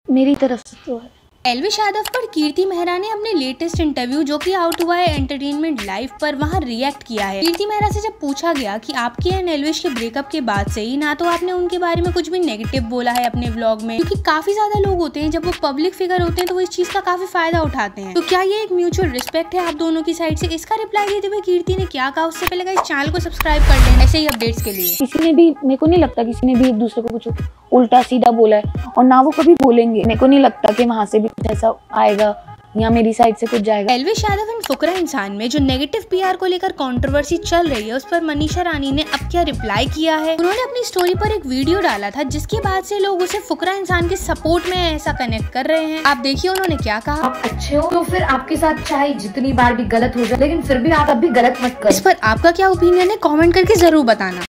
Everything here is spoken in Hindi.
मेरी तरफ से तो है। एल्विश यादव पर कीर्ति मेहरा ने अपने लेटेस्ट इंटरव्यू जो कि आउट हुआ है एंटरटेनमेंट लाइव पर वहां रिएक्ट किया है। कीर्ति मेहरा से जब पूछा गया कि आपके एंड एल्विश के ब्रेकअप के बाद से ही ना तो आपने उनके बारे में कुछ भी नेगेटिव बोला है अपने व्लॉग में, क्योंकि काफी ज्यादा लोग होते हैं जब वो पब्लिक फिगर होते हैं तो वो इस चीज का काफी फायदा उठाते हैं, तो क्या ये एक म्यूचुअल रिस्पेक्ट है आप दोनों की साइड से? इसका रिप्लाई देते हुए कीर्ति ने क्या कहा, उससे पहले इस चैनल को सब्सक्राइब कर लें ऐसे ही अपडेट्स के लिए। किसी ने भी, मेरे को नहीं लगता किसी ने भी एक दूसरे को कुछ उल्टा सीधा बोला है, और ना वो कभी बोलेंगे। मेरे को नहीं लगता कि वहां से भी कुछ ऐसा आएगा या मेरी साइड से कुछ जाएगा। एल्विश यादव एंड फुकरा इंसान में जो नेगेटिव पीआर को लेकर कंट्रोवर्सी चल रही है, उस पर मनीषा रानी ने अब क्या रिप्लाई किया है। उन्होंने अपनी स्टोरी पर एक वीडियो डाला था जिसके बाद से लोग उसे फुकरा इंसान के सपोर्ट में ऐसा कनेक्ट कर रहे हैं। आप देखिए उन्होंने क्या कहा। आप अच्छे हो तो फिर आपके साथ चाहे जितनी बार भी गलत हो जाए, लेकिन फिर भी आप अभी गलत मत करो। इस पर आपका क्या ओपिनियन है, कमेंट करके जरूर बताना।